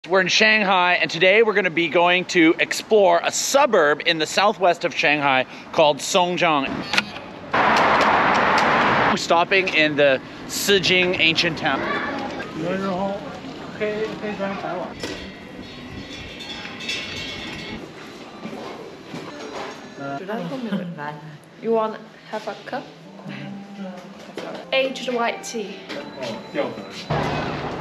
We're in Shanghai, and today we're going to be going to explore a suburb in the southwest of Shanghai called Songjiang. We're stopping in the Sijing ancient town. You want to have a cup? Aged white tea.